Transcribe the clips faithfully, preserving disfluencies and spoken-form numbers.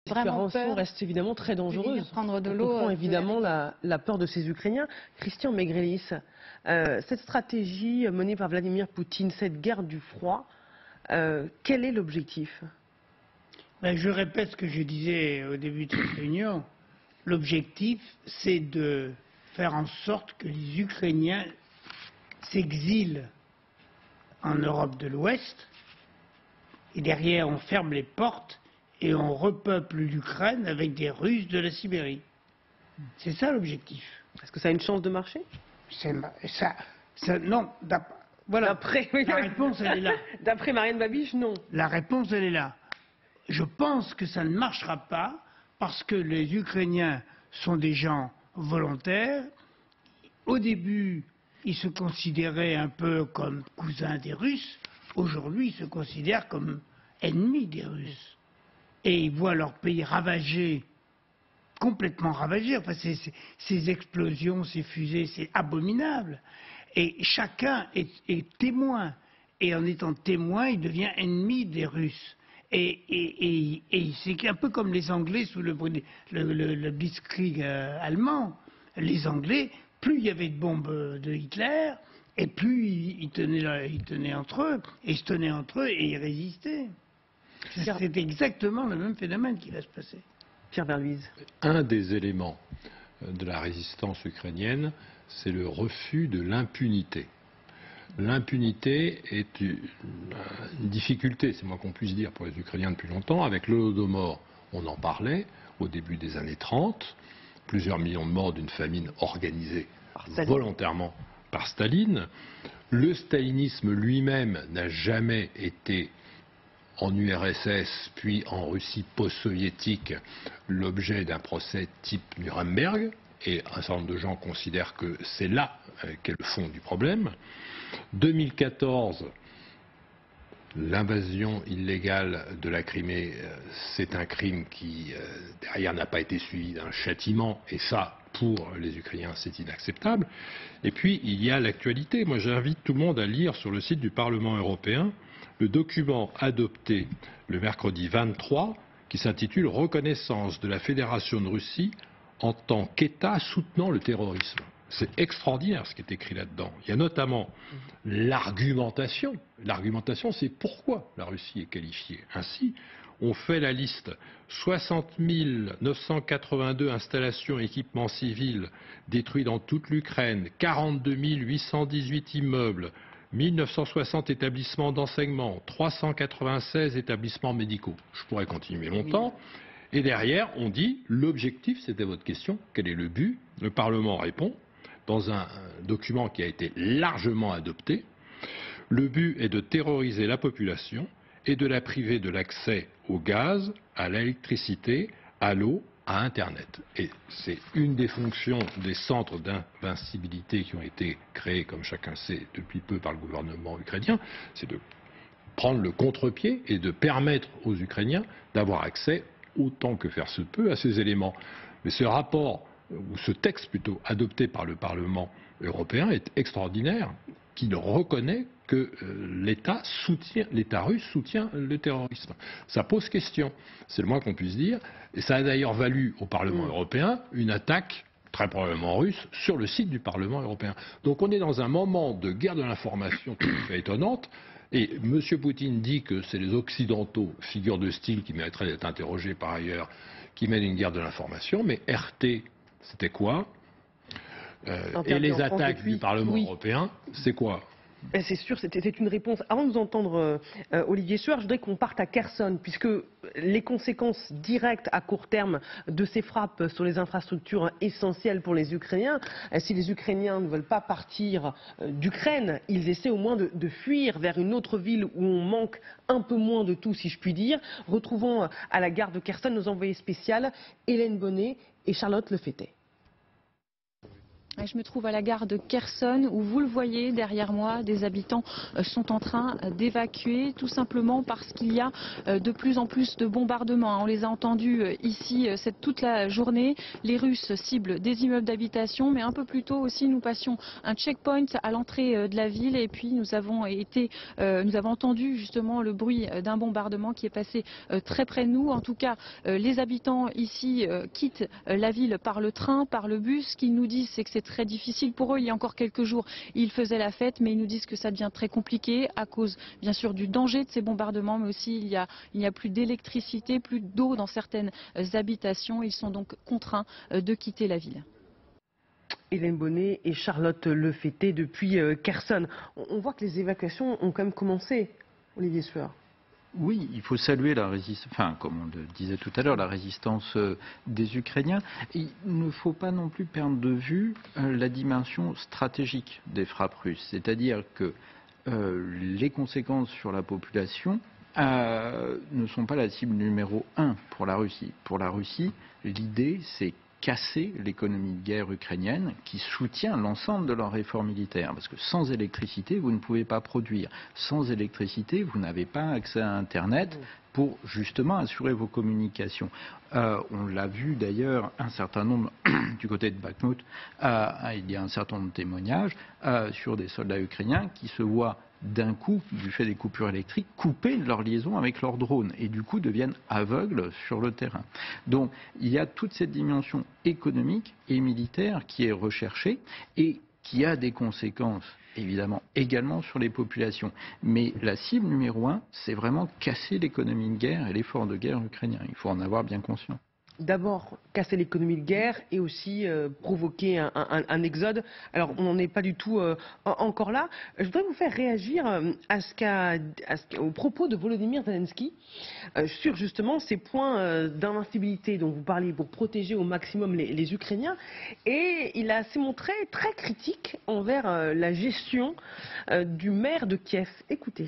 vraiment situation peur. reste évidemment très dangereuse. Prendre de On l'eau. comprend euh, évidemment la, la peur de ces Ukrainiens. Christian Maigrelis, euh, cette stratégie menée par Vladimir Poutine, cette guerre du froid, euh, quel est l'objectif? Ben, je répète ce que je disais au début de cette réunion. L'objectif, c'est de faire en sorte que les Ukrainiens s'exilent en Europe de l'Ouest, et derrière on ferme les portes et on repeuple l'Ukraine avec des Russes de la Sibérie. C'est ça l'objectif. Est-ce que ça a une chance de marcher? C'est ça, ça, non, voilà. D'après La réponse, elle est là. D'après Marianne Babiche, non. La réponse, elle est là. Je pense que ça ne marchera pas parce que les Ukrainiens sont des gens volontaires. Au début, ils se considéraient un peu comme cousins des Russes. Aujourd'hui, ils se considèrent comme ennemis des Russes. Et ils voient leur pays ravagé, complètement ravagé. Enfin, ces, ces, ces explosions, ces fusées, c'est abominable. Et chacun est, est témoin. Et en étant témoin, il devient ennemi des Russes. Et, et, et, et c'est un peu comme les Anglais sous le, le, le, le Blitzkrieg euh, allemand. Les Anglais, plus il y avait de bombes de Hitler, et plus ils, ils, tenaient, ils tenaient entre eux, et ils se tenaient entre eux et ils résistaient. C'est exactement le même phénomène qui va se passer. Pierre Verluise. Un des éléments de la résistance ukrainienne, c'est le refus de l'impunité. L'impunité est une difficulté, c'est moins qu'on puisse dire, pour les Ukrainiens depuis longtemps. Avec l'Holodomor, on en parlait au début des années trente, plusieurs millions de morts d'une famine organisée volontairement par Staline. Le stalinisme lui-même n'a jamais été, en U R S S, puis en Russie post-soviétique, l'objet d'un procès type Nuremberg, et un certain nombre de gens considèrent que c'est là qu'est le fond du problème. deux mille quatorze, l'invasion illégale de la Crimée, c'est un crime qui, derrière, n'a pas été suivi d'un châtiment, et ça, pour les Ukrainiens, c'est inacceptable. Et puis, il y a l'actualité. Moi, j'invite tout le monde à lire sur le site du Parlement européen le document adopté le mercredi vingt-trois, qui s'intitule « Reconnaissance de la Fédération de Russie en tant qu'État soutenant le terrorisme ». C'est extraordinaire ce qui est écrit là-dedans. Il y a notamment l'argumentation. L'argumentation, c'est pourquoi la Russie est qualifiée. Ainsi, on fait la liste soixante mille neuf cent quatre-vingt-deux installations et équipements civils détruits dans toute l'Ukraine, quarante-deux mille huit cent dix-huit immeubles, mille neuf cent soixante établissements d'enseignement, trois cent quatre-vingt-seize établissements médicaux. Je pourrais continuer longtemps. Et derrière, on dit, l'objectif, c'était votre question, quel est le but? Le Parlement répond, dans un document qui a été largement adopté, le but est de terroriser la population et de la priver de l'accès au gaz, à l'électricité, à l'eau, à Internet. Et c'est une des fonctions des centres d'invincibilité qui ont été créés, comme chacun sait, depuis peu par le gouvernement ukrainien, c'est de prendre le contre-pied et de permettre aux Ukrainiens d'avoir accès, autant que faire se peut, à ces éléments. Mais ce rapport, ou ce texte plutôt, adopté par le Parlement européen est extraordinaire, qui ne reconnaît que euh, l'État soutient, l'État russe soutient le terrorisme. Ça pose question, c'est le moins qu'on puisse dire, et ça a d'ailleurs valu au Parlement mmh. européen une attaque, très probablement russe, sur le site du Parlement européen. Donc on est dans un moment de guerre de l'information tout à fait étonnante, et M. Poutine dit que c'est les Occidentaux, figure de style qui mériteraient d'être interrogés par ailleurs, qui mènent une guerre de l'information, mais R T, c'était quoi euh, Et les attaques depuis, du Parlement oui. européen, c'est quoi? Ben c'est sûr, c'était une réponse. Avant de vous entendre, euh, Olivier Sueur, je voudrais qu'on parte à Kherson, puisque les conséquences directes à court terme de ces frappes sur les infrastructures essentielles pour les Ukrainiens, euh, si les Ukrainiens ne veulent pas partir euh, d'Ukraine, ils essaient au moins de, de fuir vers une autre ville où on manque un peu moins de tout, si je puis dire. Retrouvons à la gare de Kherson nos envoyés spéciales, Hélène Bonnet et Charlotte Lefetay. Je me trouve à la gare de Kherson où, vous le voyez derrière moi, des habitants sont en train d'évacuer, tout simplement parce qu'il y a de plus en plus de bombardements. On les a entendus ici cette, toute la journée. Les Russes ciblent des immeubles d'habitation, mais un peu plus tôt aussi nous passions un checkpoint à l'entrée de la ville et puis nous avons, été, nous avons entendu justement le bruit d'un bombardement qui est passé très près de nous. En tout cas, les habitants ici quittent la ville par le train, par le bus. Ce qu'ils nous disent, c'est que c'est très difficile pour eux. Il y a encore quelques jours, ils faisaient la fête, mais ils nous disent que ça devient très compliqué à cause, bien sûr, du danger de ces bombardements, mais aussi il y a, il n'y a plus d'électricité, plus d'eau dans certaines habitations. Ils sont donc contraints de quitter la ville. Hélène Bonnet et Charlotte Lefetté depuis Kherson. On voit que les évacuations ont quand même commencé, Olivier Sueur. Oui, il faut saluer la résistance, enfin, comme on le disait tout à l'heure, la résistance des Ukrainiens. Il ne faut pas non plus perdre de vue la dimension stratégique des frappes russes, c'est-à-dire que euh, les conséquences sur la population euh, ne sont pas la cible numéro un pour la Russie. Pour la Russie, l'idée, c'est casser l'économie de guerre ukrainienne qui soutient l'ensemble de leurs efforts militaires. Parce que sans électricité, vous ne pouvez pas produire. Sans électricité, vous n'avez pas accès à Internet pour justement assurer vos communications. Euh, on l'a vu d'ailleurs un certain nombre, du côté de Bakhmut, euh, il y a un certain nombre de témoignages euh, sur des soldats ukrainiens qui se voient d'un coup, du fait des coupures électriques, couper leur liaison avec leurs drones et du coup deviennent aveugles sur le terrain. Donc il y a toute cette dimension économique et militaire qui est recherchée et qui a des conséquences évidemment également sur les populations. Mais la cible numéro un, c'est vraiment casser l'économie de guerre et l'effort de guerre ukrainien. Il faut en avoir bien conscience. D'abord, casser l'économie de guerre et aussi euh, provoquer un, un, un exode. Alors, on n'en est pas du tout euh, encore là. Je voudrais vous faire réagir euh, à ce qu'a, à ce qu'a, aux propos de Volodymyr Zelensky euh, sur justement ces points euh, d'invincibilité dont vous parliez pour protéger au maximum les, les Ukrainiens. Et il a s'est montré très critique envers euh, la gestion euh, du maire de Kiev. Écoutez.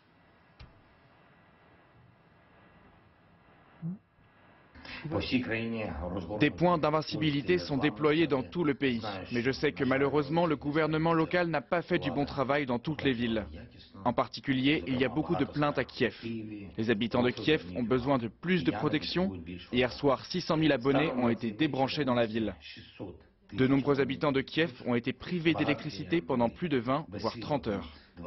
Des points d'invincibilité sont déployés dans tout le pays. Mais je sais que malheureusement, le gouvernement local n'a pas fait du bon travail dans toutes les villes. En particulier, il y a beaucoup de plaintes à Kiev. Les habitants de Kiev ont besoin de plus de protection. Hier soir, six cent mille abonnés ont été débranchés dans la ville. De nombreux habitants de Kiev ont été privés d'électricité pendant plus de vingt, voire trente heures.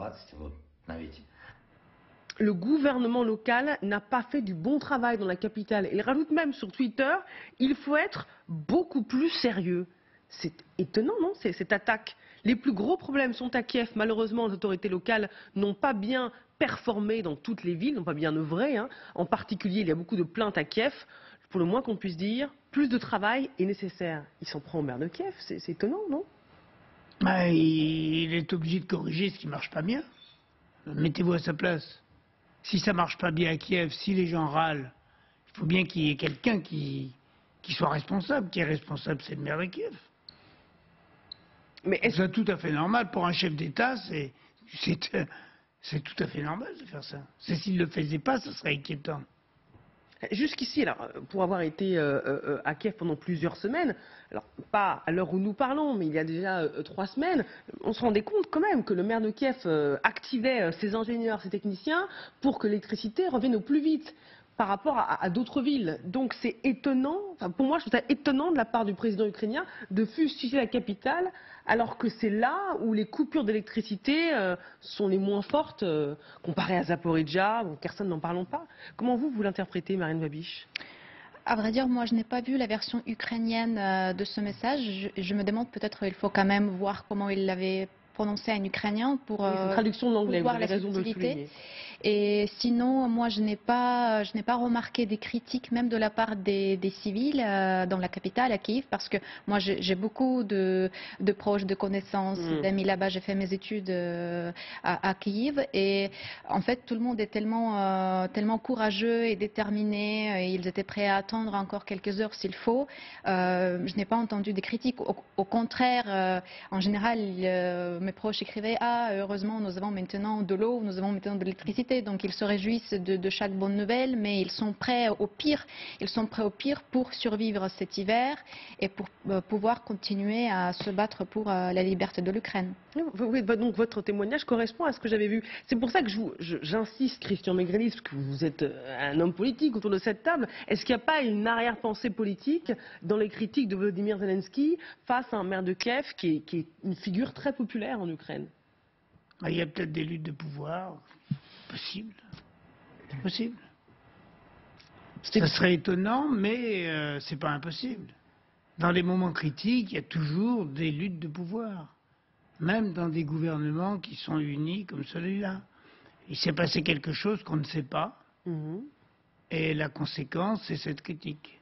Le gouvernement local n'a pas fait du bon travail dans la capitale. Il rajoute même sur Twitter, il faut être beaucoup plus sérieux. C'est étonnant, non, cette attaque. Les plus gros problèmes sont à Kiev. Malheureusement, les autorités locales n'ont pas bien performé dans toutes les villes, n'ont pas bien œuvré. Hein. En particulier, il y a beaucoup de plaintes à Kiev. Pour le moins qu'on puisse dire, plus de travail est nécessaire. Il s'en prend au maire de Kiev, c'est étonnant, non? Bah, il est obligé de corriger ce qui ne marche pas bien. Mettez-vous à sa place. Si ça ne marche pas bien à Kiev, si les gens râlent, il faut bien qu'il y ait quelqu'un qui, qui soit responsable. Qui est responsable, c'est le maire de Kiev. Mais c'est tout à fait normal. Pour un chef d'État, c'est tout à fait normal de faire ça. S'il ne le faisait pas, ça serait inquiétant. Jusqu'ici, alors, pour avoir été euh, euh, à Kiev pendant plusieurs semaines, alors pas à l'heure où nous parlons, mais il y a déjà euh, trois semaines, on se rendait compte quand même que le maire de Kiev euh, activait euh, ses ingénieurs, ses techniciens pour que l'électricité revienne au plus vite par rapport à, à d'autres villes. Donc c'est étonnant, enfin pour moi je trouve ça étonnant de la part du président ukrainien de fustiger la capitale alors que c'est là où les coupures d'électricité euh, sont les moins fortes euh, comparées à Zaporizhzhia, donc Kherson n'en parlons pas. Comment vous, vous l'interprétez, Marine Babiš? À vrai dire, moi je n'ai pas vu la version ukrainienne euh, de ce message. Je, je me demande peut-être il faut quand même voir comment il l'avait prononcé en ukrainien pour, euh, oui, traduction de l'anglais, pour voir vous avez la raison de le subtilité. Et sinon, moi, je n'ai pas, je n'ai pas remarqué des critiques, même de la part des, des civils euh, dans la capitale, à Kiev, parce que moi, j'ai beaucoup de, de proches, de connaissances, mmh. d'amis là-bas. J'ai fait mes études euh, à, à Kiev, et en fait, tout le monde est tellement, euh, tellement courageux et déterminé. Et ils étaient prêts à attendre encore quelques heures s'il faut. Euh, je n'ai pas entendu des critiques. Au, au contraire, euh, en général, euh, mes proches écrivaient: ah, heureusement, nous avons maintenant de l'eau, nous avons maintenant de l'électricité. opportunité. Donc ils se réjouissent de, de chaque bonne nouvelle, mais ils sont prêts au pire. Ils sont prêts au pire pour survivre cet hiver et pour euh, pouvoir continuer à se battre pour euh, la liberté de l'Ukraine. Oui, donc votre témoignage correspond à ce que j'avais vu. C'est pour ça que je vous, je, j'insiste, Christian Maigrelis, parce que vous êtes un homme politique autour de cette table. Est-ce qu'il n'y a pas une arrière-pensée politique dans les critiques de Volodymyr Zelensky face à un maire de Kiev qui est, qui est une figure très populaire en Ukraine? Il y a peut-être des luttes de pouvoir. Possible. C'est possible. Ça serait étonnant, mais euh, c'est pas impossible. Dans les moments critiques, il y a toujours des luttes de pouvoir. Même dans des gouvernements qui sont unis comme celui-là. Il s'est passé quelque chose qu'on ne sait pas. Mmh. Et la conséquence, c'est cette critique.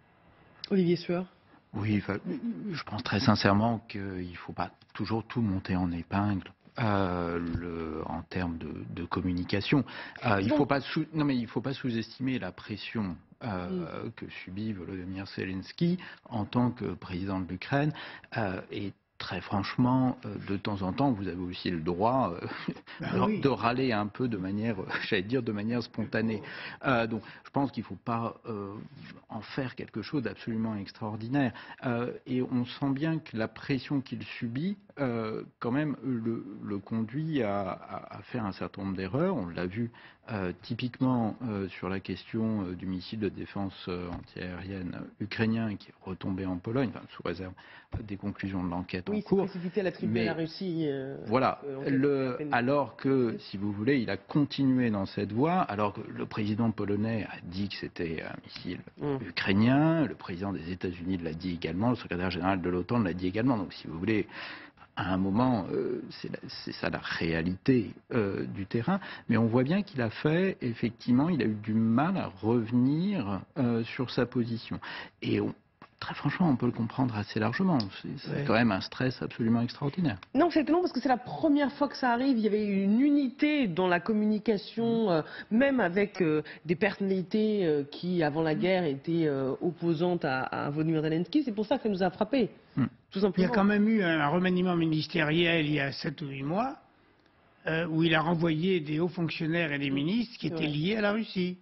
Olivier Sueur. Oui, je pense très sincèrement qu'il ne faut pas toujours tout monter en épingle. Euh, le, en termes de, de communication, euh, il faut pas sous, non mais il faut pas sous-estimer la pression euh, mmh. que subit Volodymyr Zelensky en tant que président de l'Ukraine euh, et très franchement, de temps en temps, vous avez aussi le droit euh, ben de, oui. de râler un peu de manière, j'allais dire, de manière spontanée. Euh, donc, je pense qu'il ne faut pas euh, en faire quelque chose d'absolument extraordinaire. Euh, et on sent bien que la pression qu'il subit, euh, quand même, le, le conduit à, à, à faire un certain nombre d'erreurs. On l'a vu euh, typiquement euh, sur la question euh, du missile de défense euh, antiaérienne ukrainien qui est retombé en Pologne, enfin, sous réserve des conclusions de l'enquête oui, en cours. Précipité à la tribune de la Russie. Euh, voilà. Euh, le, alors que, si vous voulez, il a continué dans cette voie, alors que le président polonais a dit que c'était un missile mmh. ukrainien, le président des États-Unis l'a dit également, le secrétaire général de l'OTAN l'a dit également. Donc, si vous voulez, à un moment, euh, c'est ça la réalité euh, du terrain. Mais on voit bien qu'il a fait, effectivement, il a eu du mal à revenir euh, sur sa position. Et on, très franchement, on peut le comprendre assez largement. C'est ouais. quand même un stress absolument extraordinaire. Non, c'est étonnant parce que c'est la première fois que ça arrive. Il y avait une unité dans la communication, euh, même avec euh, des personnalités euh, qui, avant la guerre, étaient euh, opposantes à, à Volodymyr Zelensky. C'est pour ça que ça nous a frappés. Hmm. Tout simplement. Il y a quand même eu un remaniement ministériel il y a sept ou huit mois euh, où il a renvoyé des hauts fonctionnaires et des ministres qui étaient liés à la Russie.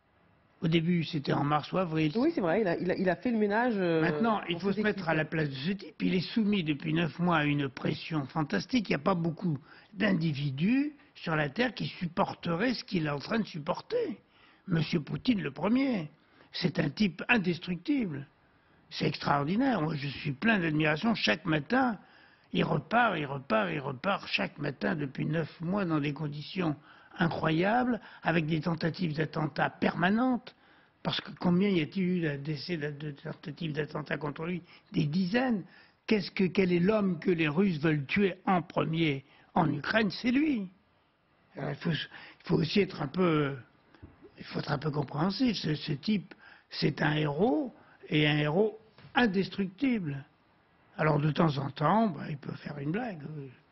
Au début, c'était en mars ou avril. Oui, c'est vrai, il a, il, a, il a fait le ménage. Euh, Maintenant, il faut se mettre à la place de ce type. Il est soumis depuis neuf mois à une pression fantastique. Il n'y a pas beaucoup d'individus sur la Terre qui supporteraient ce qu'il est en train de supporter. Monsieur Poutine, le premier. C'est un type indestructible. C'est extraordinaire. Moi, je suis plein d'admiration. Chaque matin, il repart, il repart, il repart chaque matin depuis neuf mois dans des conditions incroyables, avec des tentatives d'attentats permanentes. Parce que combien y a-t-il eu d'essais de tentatives d'attentats contre lui? Des dizaines. Qu'est-ce que, quel est l'homme que les Russes veulent tuer en premier en Ukraine? C'est lui. Alors, il, faut, il faut aussi être un peu, il faut être un peu compréhensif. Ce, ce type, c'est un héros, et un héros indestructible. Alors de temps en temps, bah, il peut faire une blague.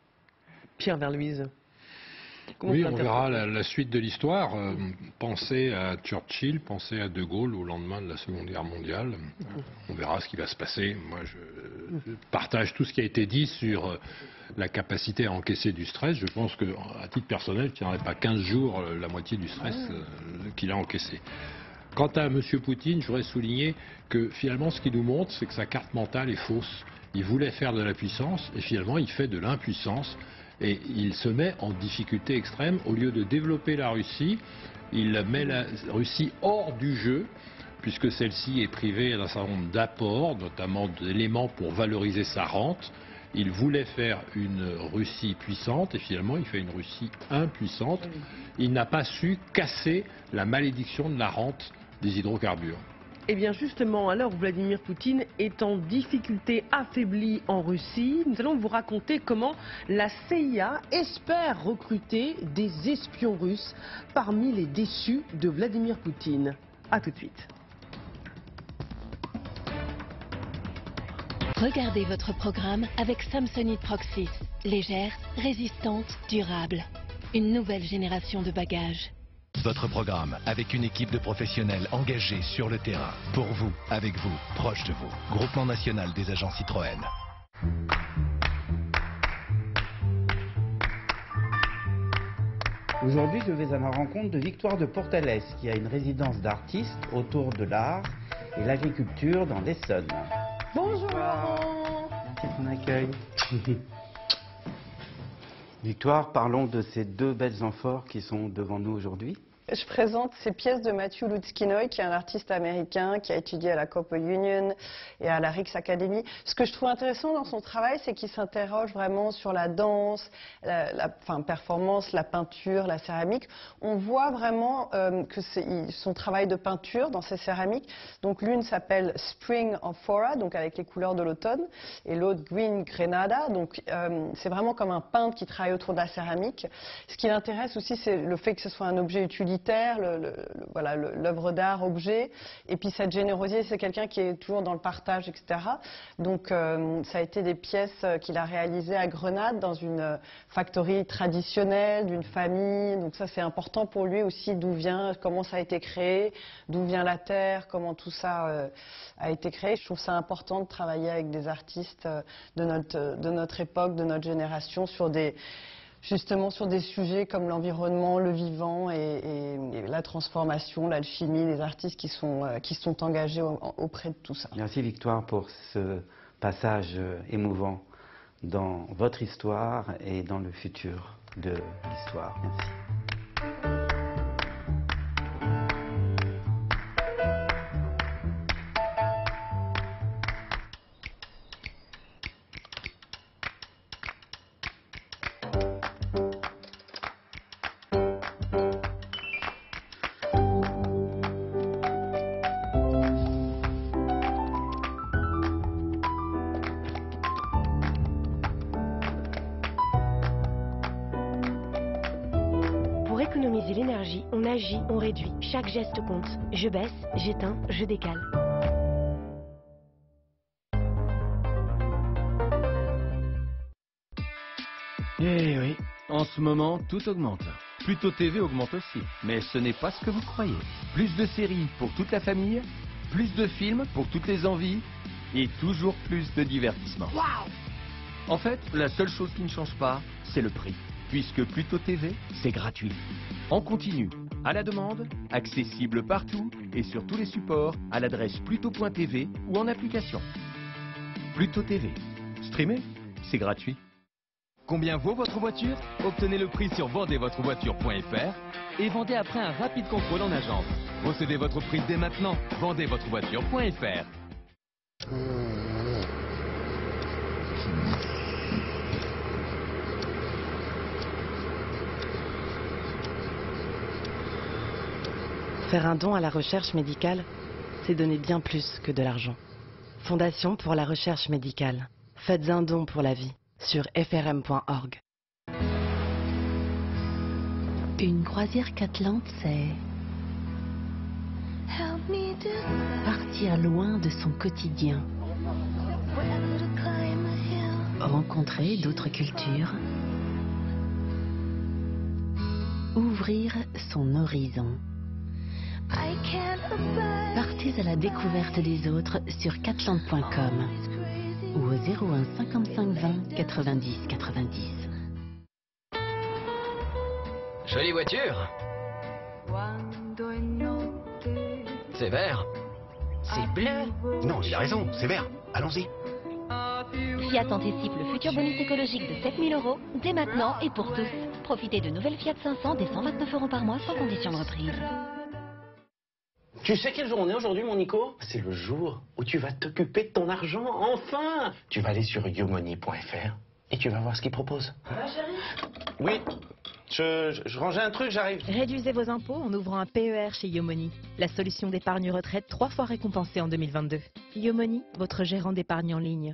Pierre Verluise. Comment oui, on verra la, la suite de l'histoire. Euh, pensez à Churchill, pensez à De Gaulle au lendemain de la Seconde Guerre mondiale. Euh, on verra ce qui va se passer. Moi, je, je partage tout ce qui a été dit sur euh, la capacité à encaisser du stress. Je pense que, à titre personnel, il n'y en aurait pas quinze jours euh, la moitié du stress euh, qu'il a encaissé. Quant à M. Poutine, je voudrais souligner que finalement, ce qu'il nous montre, c'est que sa carte mentale est fausse. Il voulait faire de la puissance et finalement, il fait de l'impuissance. Et il se met en difficulté extrême. Au lieu de développer la Russie, il met la Russie hors du jeu, puisque celle-ci est privée d'un certain nombre d'apports, notamment d'éléments pour valoriser sa rente. Il voulait faire une Russie puissante, et finalement il fait une Russie impuissante. Il n'a pas su casser la malédiction de la rente des hydrocarbures. Eh bien justement, alors Vladimir Poutine est en difficulté, affaibli en Russie. Nous allons vous raconter comment la C I A espère recruter des espions russes parmi les déçus de Vladimir Poutine. A tout de suite. Regardez votre programme avec Samsonite Proxys. Légère, résistante, durable. Une nouvelle génération de bagages. Votre programme avec une équipe de professionnels engagés sur le terrain. Pour vous, avec vous, proche de vous. Groupement national des agents Citroën. Aujourd'hui, je vais à la rencontre de Victoire de Portales, qui a une résidence d'artistes autour de l'art et l'agriculture dans l'Essonne. Bonjour. Merci de ton accueil. Victoire, parlons de ces deux belles amphores qui sont devant nous aujourd'hui. Je présente ces pièces de Matthew Lutskinoy, qui est un artiste américain qui a étudié à la Cooper Union et à la Rijks Academy. Ce que je trouve intéressant dans son travail, c'est qu'il s'interroge vraiment sur la danse, la, la enfin, performance, la peinture, la céramique. On voit vraiment euh, que c'est son travail de peinture dans ces céramiques. Donc l'une s'appelle Spring Amphora, donc avec les couleurs de l'automne, et l'autre Green Grenada. Donc euh, c'est vraiment comme un peintre qui travaille autour de la céramique. Ce qui l'intéresse aussi, c'est le fait que ce soit un objet utilitaire. Le, le, le, voilà, l'œuvre d'art, objet, et puis cette générosité, c'est quelqu'un qui est toujours dans le partage, et cetera. Donc euh, ça a été des pièces qu'il a réalisées à Grenade, dans une factory traditionnelle, d'une famille, donc ça c'est important pour lui aussi, d'où vient, comment ça a été créé, d'où vient la terre, comment tout ça euh, a été créé. Je trouve ça important de travailler avec des artistes de notre, de notre époque, de notre génération, sur des... justement sur des sujets comme l'environnement, le vivant et, et, et la transformation, l'alchimie, les artistes qui sont, euh, qui sont engagés au, auprès de tout ça. Merci Victoire pour ce passage émouvant dans votre histoire et dans le futur de l'histoire. Merci. Pour économiser l'énergie, on agit, on réduit. Chaque geste compte. Je baisse, j'éteins, je décale. Eh oui, en ce moment, tout augmente. Pluto T V augmente aussi, mais ce n'est pas ce que vous croyez. Plus de séries pour toute la famille, plus de films pour toutes les envies, et toujours plus de divertissement. Waouh! En fait, la seule chose qui ne change pas, c'est le prix. Puisque Pluto T V, c'est gratuit. En continu, à la demande, accessible partout et sur tous les supports à l'adresse pluto point t v ou en application. Pluto T V. Streamer, c'est gratuit. Combien vaut votre voiture? Obtenez le prix sur vendez votre voiture point f r et vendez après un rapide contrôle en agence. Possédez votre prix dès maintenant. vendez votre voiture point f r. Faire un don à la recherche médicale, c'est donner bien plus que de l'argent. Fondation pour la recherche médicale. Faites un don pour la vie sur f r m point org. Une croisière qu'Atlante, c'est partir loin de son quotidien, rencontrer d'autres cultures, ouvrir son horizon. Partez à la découverte des autres sur catlante point com ou au zéro un cinquante-cinq vingt quatre-vingt-dix quatre-vingt-dix. Jolie voiture. C'est vert. C'est bleu. Non, il a raison, c'est vert. Allons-y. Fiat anticipe le futur bonus écologique de sept mille euros dès maintenant et pour tous. Profitez de nouvelles Fiat cinq cents dès cent vingt-neuf euros par mois sans condition de reprise. Tu sais quel jour on est aujourd'hui, mon Nico? C'est le jour où tu vas t'occuper de ton argent, enfin! Tu vas aller sur yomoney point f r et tu vas voir ce qu'ils proposent. Ah, chérie? Oui, je, je, je rangeais un truc, j'arrive. Réduisez vos impôts en ouvrant un P E R chez Yomoney, la solution d'épargne retraite trois fois récompensée en deux mille vingt-deux. Yomoney, votre gérant d'épargne en ligne.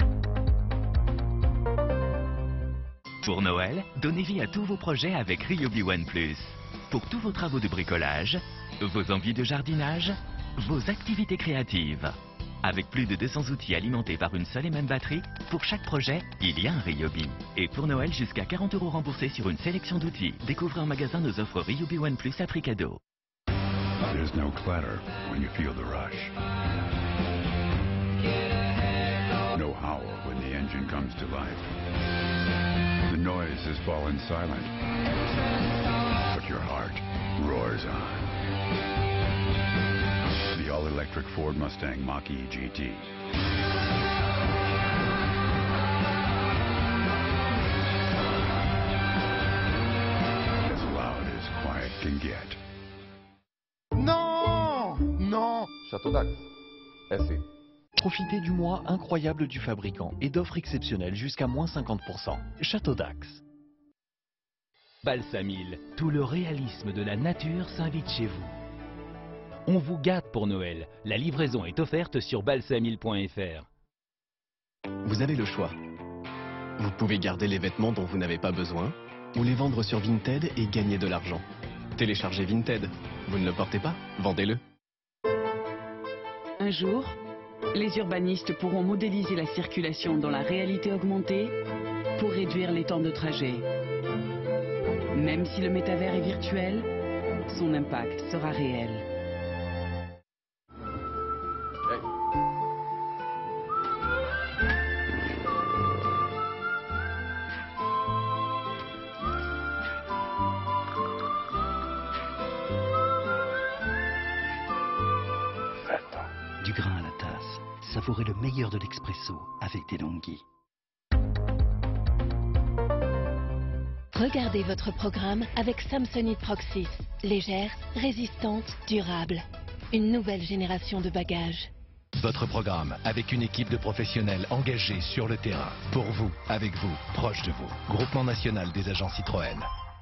Pour Noël, donnez vie à tous vos projets avec Ryobi One Plus. Pour tous vos travaux de bricolage, vos envies de jardinage, vos activités créatives. Avec plus de deux cents outils alimentés par une seule et même batterie, pour chaque projet, il y a un Ryobi. Et pour Noël, jusqu'à quarante euros remboursés sur une sélection d'outils. Découvrez en magasin nos offres Ryobi One Plus à prix cadeau. There's no clatter when you feel the rush. No howl when the engine comes to life. The noise has fallen silent. roars on. The all-electric Ford Mustang Mach-E G T. As loud as quiet can get. Non! Non! Château d'Axe. S C. Profitez du mois incroyable du fabricant et d'offres exceptionnelles jusqu'à moins cinquante pour cent. Château d'Axe. Balsamil, tout le réalisme de la nature s'invite chez vous. On vous gâte pour Noël. La livraison est offerte sur balsamil point F R. Vous avez le choix. Vous pouvez garder les vêtements dont vous n'avez pas besoin ou les vendre sur Vinted et gagner de l'argent. Téléchargez Vinted. Vous ne le portez pas? Vendez-le. Un jour, les urbanistes pourront modéliser la circulation dans la réalité augmentée pour réduire les temps de trajet. Même si le métavers est virtuel, son impact sera réel. Du grain à la tasse, savourez le meilleur de l'expresso avec des De'Longhi. Regardez votre programme avec Samsonite Proxys. Légère, résistante, durable. Une nouvelle génération de bagages. Votre programme avec une équipe de professionnels engagés sur le terrain. Pour vous, avec vous, proche de vous. Groupement national des agents Citroën.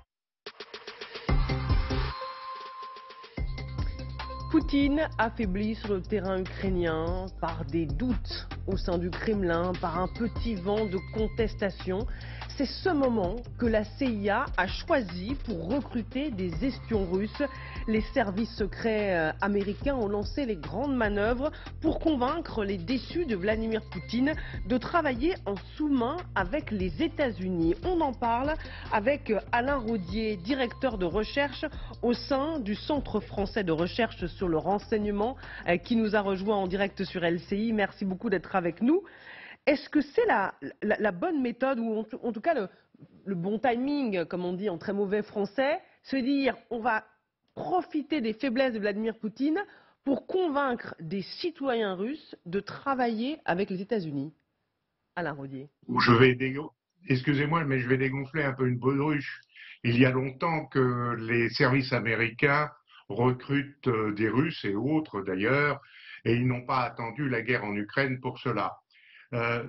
Poutine affaibli sur le terrain ukrainien par des doutes au sein du Kremlin, par un petit vent de contestation. C'est ce moment que la C I A a choisi pour recruter des espions russes. Les services secrets américains ont lancé les grandes manœuvres pour convaincre les déçus de Vladimir Poutine de travailler en sous-main avec les États-Unis. On en parle avec Alain Rodier, directeur de recherche au sein du Centre français de recherche sur le renseignement, qui nous a rejoint en direct sur L C I. Merci beaucoup d'être avec nous. Est-ce que c'est la, la, la bonne méthode, ou en, en tout cas le, le bon timing, comme on dit en très mauvais français, se dire on va profiter des faiblesses de Vladimir Poutine pour convaincre des citoyens russes de travailler avec les États-Unis? Alain Rodier. Je vais dégo... Excusez-moi, mais je vais dégonfler un peu une baudruche. Il y a longtemps que les services américains recrutent des Russes et autres d'ailleurs, et ils n'ont pas attendu la guerre en Ukraine pour cela. Euh,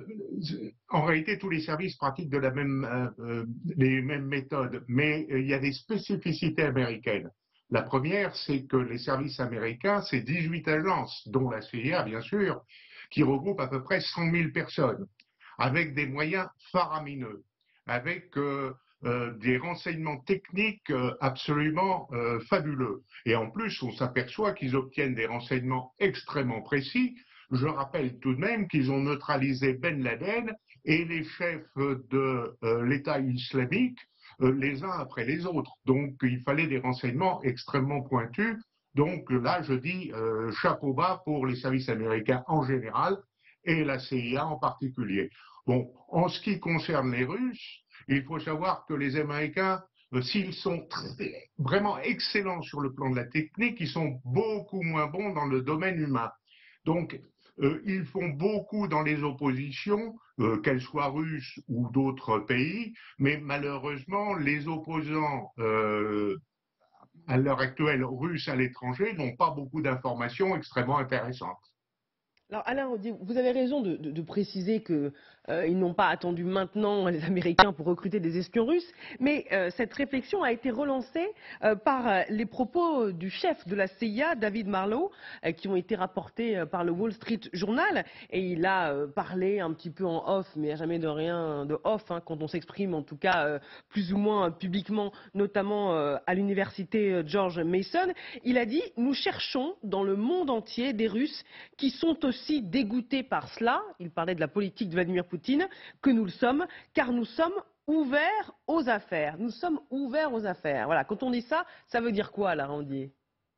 en réalité, tous les services pratiquent de la même, euh, les mêmes méthodes, mais il y a des spécificités américaines. La première, c'est que les services américains, c'est dix-huit agences, dont la C I A, bien sûr, qui regroupent à peu près cent mille personnes, avec des moyens faramineux, avec euh, euh, des renseignements techniques euh, absolument euh, fabuleux. Et en plus, on s'aperçoit qu'ils obtiennent des renseignements extrêmement précis. Je rappelle tout de même qu'ils ont neutralisé Ben Laden et les chefs de euh, l'État islamique euh, les uns après les autres. Donc il fallait des renseignements extrêmement pointus. Donc là, je dis euh, chapeau bas pour les services américains en général et la C I A en particulier. Bon, en ce qui concerne les Russes, il faut savoir que les Américains, euh, s'ils sont très, vraiment excellents sur le plan de la technique, ils sont beaucoup moins bons dans le domaine humain. Donc, Euh, ils font beaucoup dans les oppositions, euh, qu'elles soient russes ou d'autres pays, mais malheureusement, les opposants euh, à l'heure actuelle russes à l'étranger n'ont pas beaucoup d'informations extrêmement intéressantes. Alors Alain Rodier, vous avez raison de, de, de préciser qu'ils euh, n'ont pas attendu maintenant les Américains pour recruter des espions russes, mais euh, cette réflexion a été relancée euh, par euh, les propos du chef de la C I A, David Marlowe, euh, qui ont été rapportés euh, par le Wall Street Journal, et il a euh, parlé un petit peu en off, mais il n'y a jamais de rien de off hein, quand on s'exprime, en tout cas euh, plus ou moins publiquement, notamment euh, à l'université George Mason. Il a dit « Nous cherchons dans le monde entier des Russes qui sont aussi aussi dégoûtés par cela, il parlait de la politique de Vladimir Poutine, que nous le sommes, car nous sommes ouverts aux affaires. Nous sommes ouverts aux affaires. Voilà, quand on dit ça, ça veut dire quoi, Alain Rodier?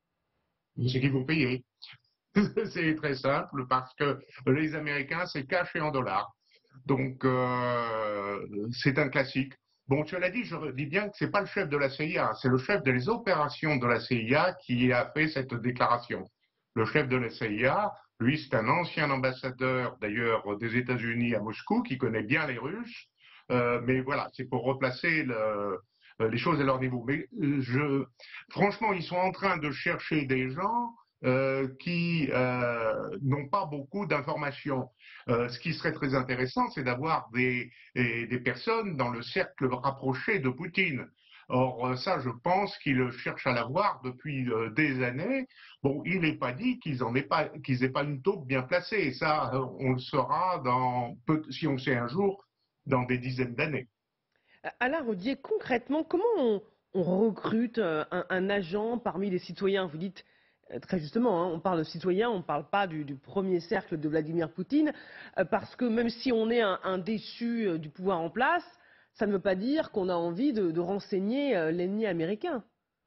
C'est qu'ils vont payer. C'est très simple, parce que les Américains, c'est cash et en dollars. Donc, euh, c'est un classique. Bon, cela dit, je dis bien que ce n'est pas le chef de la C I A, c'est le chef des opérations de la C I A qui a fait cette déclaration. Le chef de la C I A, lui, c'est un ancien ambassadeur, d'ailleurs, des États-Unis à Moscou, qui connaît bien les Russes. Euh, mais voilà, c'est pour replacer le, les choses à leur niveau. Mais je, franchement, ils sont en train de chercher des gens euh, qui euh, n'ont pas beaucoup d'informations. Euh, ce qui serait très intéressant, c'est d'avoir des, des, des personnes dans le cercle rapproché de Poutine. Or, ça, je pense qu'ils cherchent à l'avoir depuis euh, des années. Bon, il n'est pas dit qu'ils n'aient pas, qu'ils pas une taupe bien placée. Et ça, on le saura, dans, si on le sait un jour, dans des dizaines d'années. Alain Rodier, concrètement, comment on, on recrute un, un agent parmi les citoyens? Vous dites très justement, hein, on parle de citoyens, on ne parle pas du, du premier cercle de Vladimir Poutine, euh, parce que même si on est un, un déçu euh, du pouvoir en place, ça ne veut pas dire qu'on a envie de, de renseigner euh, l'ennemi américain.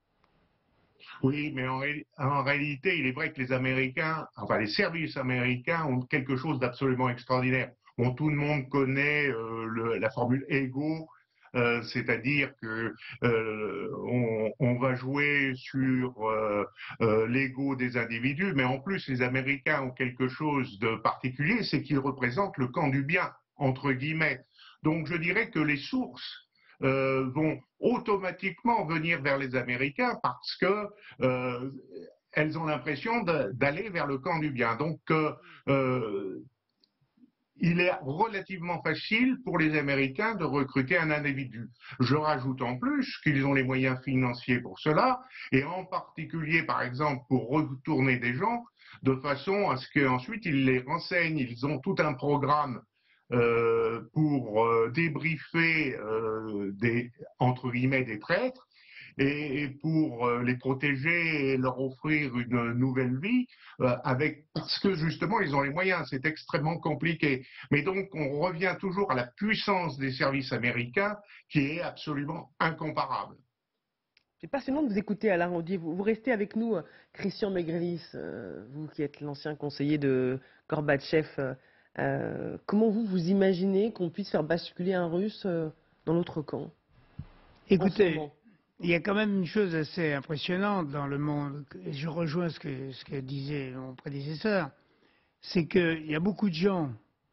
Oui, mais en, ré en réalité, il est vrai que les Américains, enfin les services américains ont quelque chose d'absolument extraordinaire. Bon, tout le monde connaît euh, le, la formule ego. Euh, c'est-à-dire que euh, on, on va jouer sur euh, euh, l'ego des individus, mais en plus les Américains ont quelque chose de particulier, c'est qu'ils représentent le camp du bien, entre guillemets. Donc je dirais que les sources euh, vont automatiquement venir vers les Américains parce que euh, elles ont l'impression d'aller vers le camp du bien. Donc euh, il est relativement facile pour les Américains de recruter un individu. Je rajoute en plus qu'ils ont les moyens financiers pour cela, et en particulier, par exemple, pour retourner des gens, de façon à ce qu'ensuite ils les renseignent. Ils ont tout un programme euh, pour euh, débriefer euh, des, entre guillemets, des traîtres, et pour les protéger et leur offrir une nouvelle vie, euh, avec, parce que justement ils ont les moyens, c'est extrêmement compliqué. Mais donc on revient toujours à la puissance des services américains qui est absolument incomparable. C'est passionnant de vous écouter, Alain Rodier. Vous, vous restez avec nous, Christian Maigrelis, euh, vous qui êtes l'ancien conseiller de Gorbatchev. Euh, comment vous vous imaginez qu'on puisse faire basculer un Russe euh, dans l'autre camp? Écoutez, il y a quand même une chose assez impressionnante dans le monde, et je rejoins ce que, ce que disait mon prédécesseur, c'est qu'il y a beaucoup de gens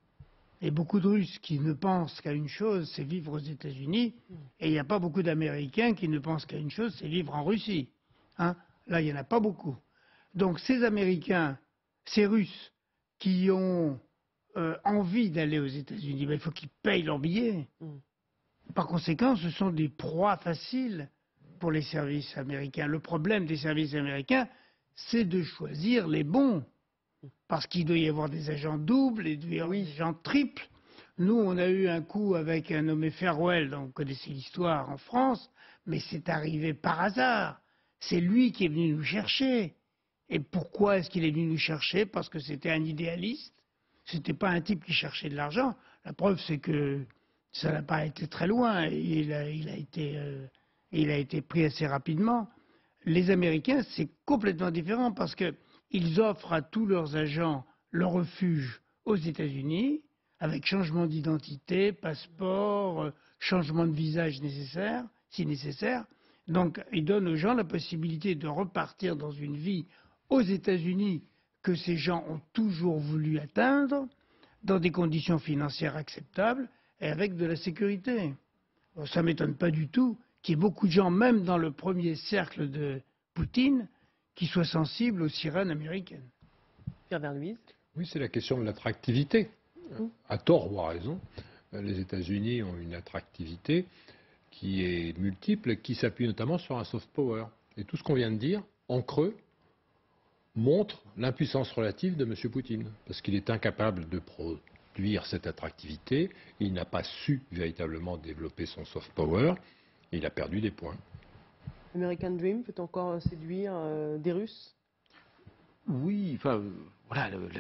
et beaucoup de Russes qui ne pensent qu'à une chose, c'est vivre aux États-Unis, et il n'y a pas beaucoup d'Américains qui ne pensent qu'à une chose, c'est vivre en Russie. Hein? Là, il n'y en a pas beaucoup. Donc ces Américains, ces Russes qui ont euh, envie d'aller aux États-Unis, ben, il faut qu'ils payent leur billet. Par conséquent, ce sont des proies faciles pour les services américains. Le problème des services américains, c'est de choisir les bons. Parce qu'il doit y avoir des agents doubles et des oui. agents triples. Nous, on a eu un coup avec un nommé Farwell, dont vous connaissez l'histoire en France, mais c'est arrivé par hasard. C'est lui qui est venu nous chercher. Et pourquoi est-ce qu'il est venu nous chercher? Parce que c'était un idéaliste. C'était pas un type qui cherchait de l'argent. La preuve, c'est que ça n'a pas été très loin. Il a, il a été... Euh, Et il a été pris assez rapidement. Les Américains, c'est complètement différent parce qu'ils offrent à tous leurs agents leur refuge aux États-Unis, avec changement d'identité, passeport, changement de visage nécessaire, si nécessaire. Donc, ils donnent aux gens la possibilité de repartir dans une vie aux États-Unis que ces gens ont toujours voulu atteindre, dans des conditions financières acceptables et avec de la sécurité. Bon, ça ne m'étonne pas du tout qu'il y ait beaucoup de gens, même dans le premier cercle de Poutine, qui soient sensibles aux sirènes américaines. Pierre Verluise. Oui, c'est la question de l'attractivité. Mmh. À tort ou à raison, les États-Unis ont une attractivité qui est multiple, qui s'appuie notamment sur un soft power. Et tout ce qu'on vient de dire, en creux, montre l'impuissance relative de M. Poutine, parce qu'il est incapable de produire cette attractivité, il n'a pas su véritablement développer son soft power, et il a perdu des points. American Dream peut encore séduire euh, des Russes? Oui, enfin, euh, voilà, le,